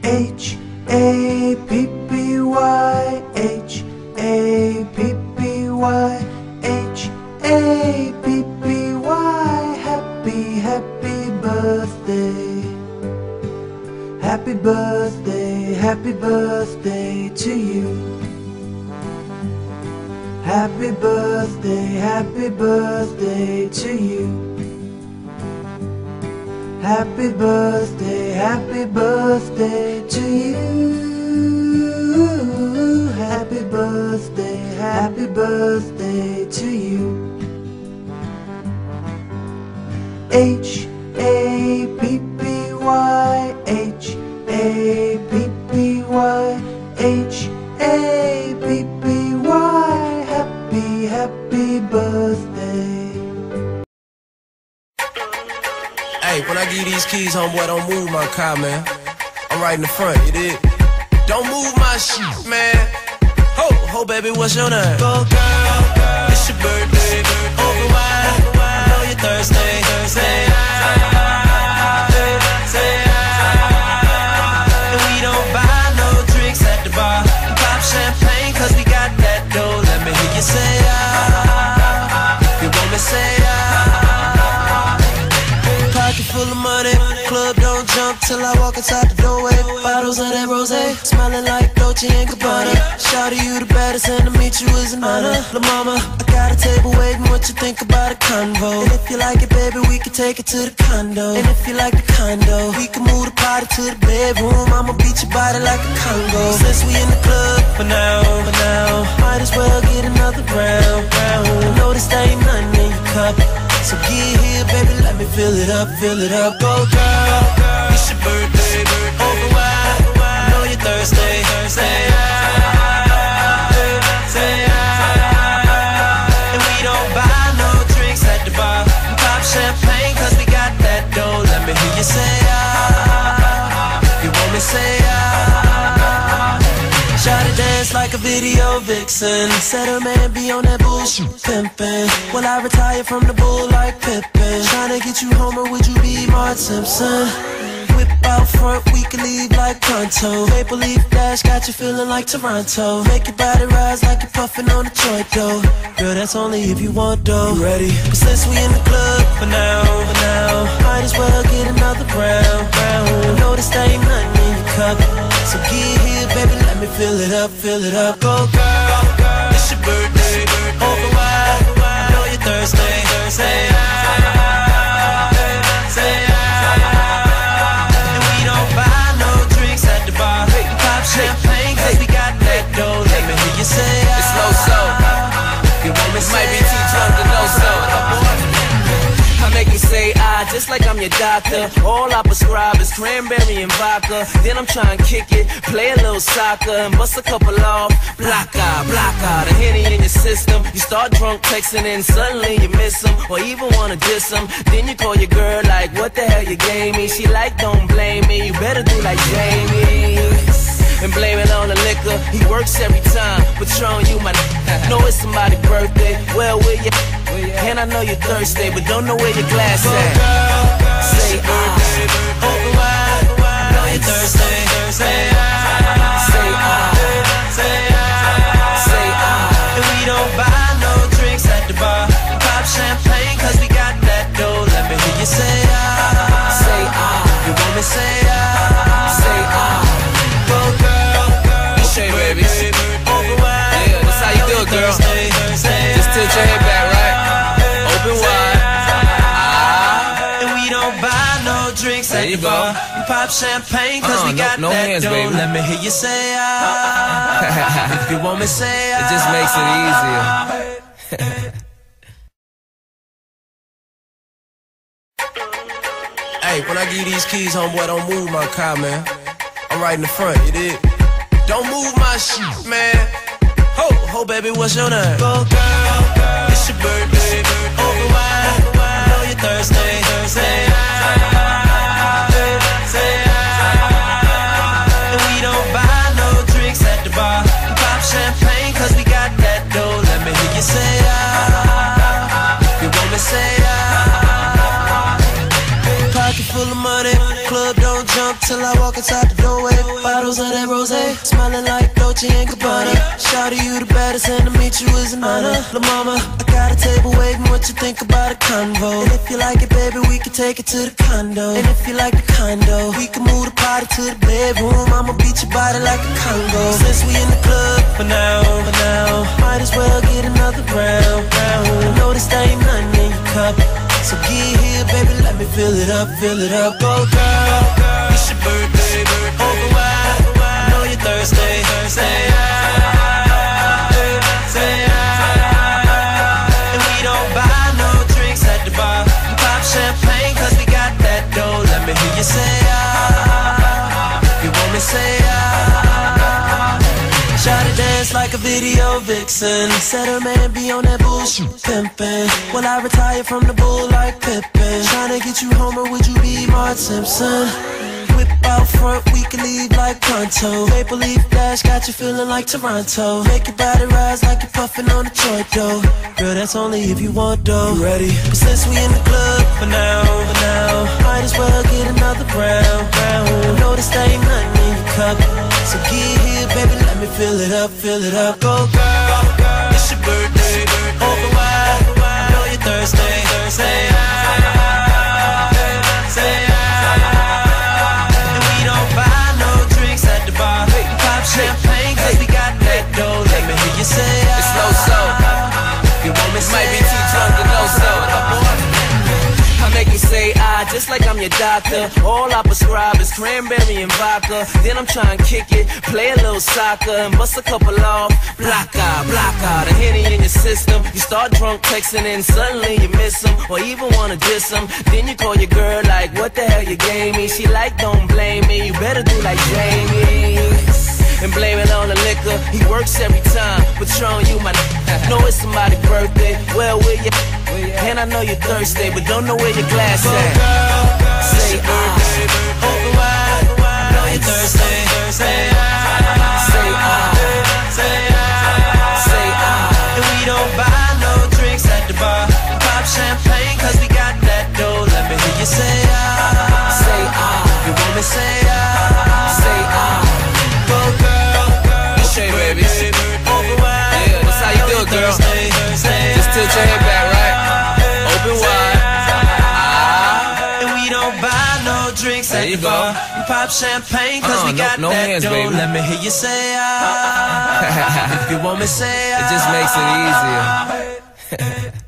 H-A-P-P-Y, H-A-P-P-Y, H-A-P-P-Y. Happy, happy birthday. Happy birthday, happy birthday to you. Happy birthday to you. Happy birthday to you. Happy birthday to you. H-A-P-P-Y, H-A-P-P-Y, H-A-P-P-Y. Happy, happy birthday. Hey, when I give you these keys, homeboy, don't move my car, man. I'm right in the front, you dig? Don't move my shit, man. Ho, baby, what's your name? Go, girl, it's your birthday. Over wide, I know you're thirsty. Say and we don't buy no drinks at the bar. Pop champagne, cause we got that dough. Let me hear you say you want me say Pocket full of money, club don't jump till I walk inside the doorway. Bottles of that rosé, smelling like Dolce & Gabbana. Shout you the baddest, and to meet you is an honor. La mama, I got a table waiting, what you think about a convo? And if you like it, baby, we can take it to the condo. And if you like the condo, we can move the party to the bedroom. I'ma beat your body like a Congo. Since we in the club for now, might as well get another round. Notice there ain't nothing in your cup, so get here, baby, let me fill it up. Go, girl, it's your birthday. Over wide, I know you're thirsty. Say and we don't buy no drinks at the bar. Pop champagne, cause we got that dough. Let me hear you say you want me say Try to dance like a video vixen. Said her man be on that bullshit pimpin'. Will I retire from the bull like Pippin? Tryna get you home, or would you be Marge Simpson? Whip out front, we can leave like pronto. Maple Leaf Dash got you feeling like Toronto. Make your body rise like you're puffin' on a joint though. Girl, that's only if you want though. You ready? But since we in the club for now, might as well get another round. Notice there ain't nothing in your cup, so get here, baby, let me fill it up. Go, girl, it's your birthday. Over wide, I know you're thirsty. Say and we don't buy no drinks at the bar. Pop champagne, cause we got that dough. Let me hear you say it's low soul. You want me might be too drunk to know so. I make you say just like I'm your doctor. All I prescribe is cranberry and vodka. Then I'm trying to kick it, play a little soccer, and bust a couple off. Block out, the Henny in your system. You start drunk texting and suddenly you miss them, or even wanna diss them. Then you call your girl like, what the hell you gave me? She like, don't blame me, you better do like Jamie and blame it on the liquor. He works every time, Patron, you my know it's somebody's birthday. Well, where you? And I know you're thirsty, but don't know where your glass at. Say over wide, I know you're thirsty. Say and we don't buy no drinks at the bar. Pop champagne, cause we got that dough. Let me hear you say you want me say go, girl, okay, baby. Over wide, yeah, that's how you do it, girl. Just tilt your head back, right? Open wide. And we don't buy no drinks at the bar. We pop champagne, cause we got no that hands, dough. Baby. Let me hear you say if you want me say it just makes it easier. Hey, when I give you these keys, homeboy, don't move my car, man. I'm right in the front, you dig? Don't move my shit, man. Ho, baby, what's your name? Go, girl, it's your birthday. Over wide, I know you're thirsty. Say and we don't buy no drinks at the bar. Pop champagne, cause we got that dough. Let me hear you say you want me say Pocket full of money, club don't jump drunk till I walk inside the doorway. Bottles of that rosé, smelling like Dolce & Gabbana. Shawty, you the baddest, and to meet you is an honor. La mama, I got a table waiting, what you think about a convo? And if you like it, baby, we can take it to the condo. And if you like the condo, we can move the party to the bedroom. I'ma beat your body like a Congo. Since we in the club for now, might as well get another round. Notice there ain't nothing in your cup, so get here, baby, let me fill it up, fill it up. Go girl, it's your birthday, over wide, I know you're thirsty. Say ah, say ah. And we don't buy no drinks at the bar, we pop champagne cause we got that dough. Let me hear you say ah, you want me say ah. Shawty dance like a video vixen, said her man be on that bullshit pimpin'. Will I retire from the bull like Pippin? Tryna get you home or would you be Marge Simpson? Whip out front, we can leave like pronto. Maple leaf dash got you feeling like Toronto. Make your body rise like you're puffin' on a joint though. Girl, that's only if you want though. You ready? But since we in the club for now, might as well get another round. Notice there ain't nothing in your cup, so get here, baby, let me fill it up, fill it up. Go girl, it's your birthday, over wide, I know you're thirsty. Say ah, say ah. And we don't buy no drinks at the bar, we pop champagne cause we got that dough. Let me hear you say ah. It's low so. You want me Might be too drunk to know so. I make you say ah, just like I'm your doctor. All I prescribe is cranberry and vodka. Then I'm trying to kick it, play a little soccer, and bust a couple off. Block out, the Henny in your system. You start drunk texting and suddenly you miss them, or even wanna diss them. Then you call your girl like, what the hell you gave me? She like, don't blame me, you better do like Jamie and blame it on the liquor. He works every time, Patron, you my know it's somebody's birthday. Well, where you? And I know you're thirsty, but don't know where your glass at. Say ah, over wide, I know you're thirsty. Say ah, say ah, say ah, say ah. And we don't buy no drinks at the bar, pop champagne cause we got that dough. Let me hear you say ah, say ah. you want me say ah, Say ah. go girl, Okay, baby. over wide. Yeah, that's how you do it, girl. Just tilt your head back, right? Open wide. Ah. And we don't buy no drinks There at you the go. bar, we pop champagne cause we got no that hands, dough. baby. Let me hear you say ah, if you want me say ah. It just makes it easier.